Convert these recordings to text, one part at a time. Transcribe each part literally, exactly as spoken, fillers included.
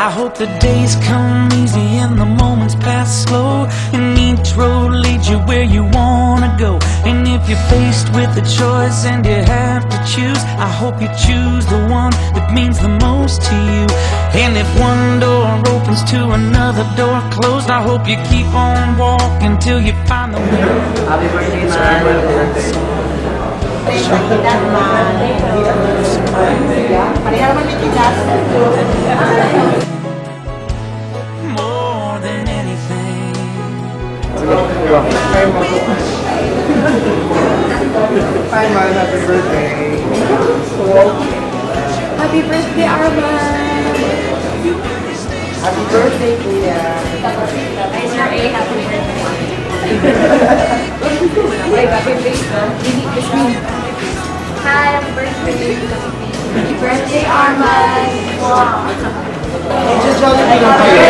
I hope the days come easy and the moments pass slow, and each road leads you where you wanna go. And if you're faced with a choice and you have to choose, I hope you choose the one that means the most to you. And if one door opens to another door closed, I hope you keep on walking till you find the way. Happy birthday, man. More than anything. Hi, man. Happy birthday. Happy birthday, Arman! Happy birthday, Kuya. Nice your A, happy birthday. Wait, happy birthday. Hi, happy birthday. Happy birthday, Arman! Wow. It's a Jollibee lang kayo.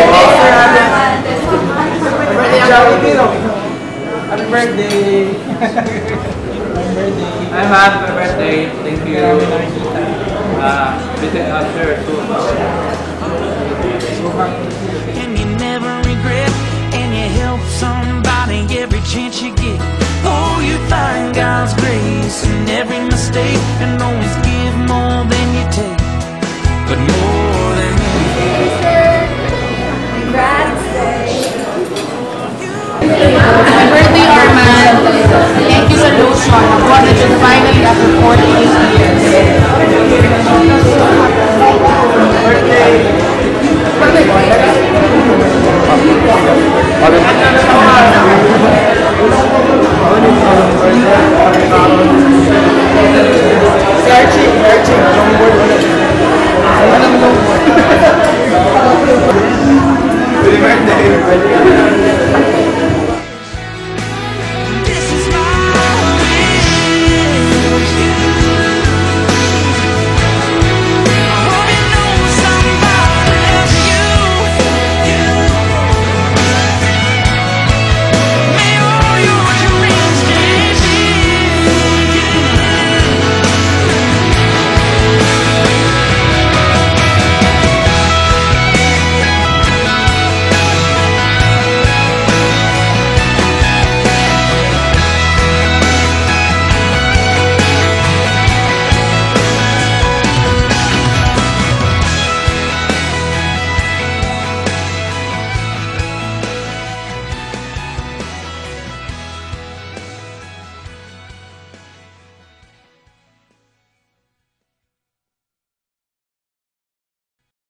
Happy birthday, Jollibee lang. Happy birthday. Happy birthday. Hi, man. Happy birthday. Thank you. Uh, visit us here soon. And you never regret, and you help somebody every chance you get. Oh, you find God's grace in every mistake, and always give more than you take, but more than anything. Congrats! Happy birthday, Arman! Thank you sa donation. I wanted you finally after forty-eight years. Searching, searching.